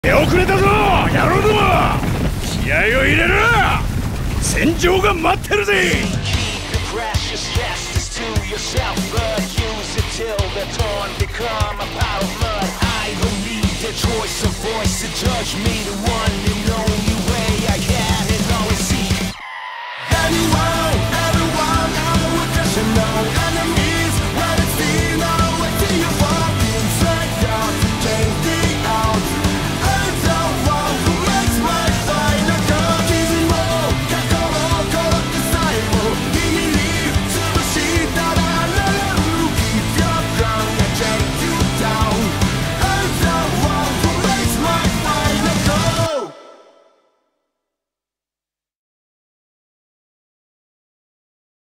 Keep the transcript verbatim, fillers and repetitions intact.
出遅れたぞ野郎ども。気合を入れる。戦場が待ってるぜ。Choice of voice to judge me the one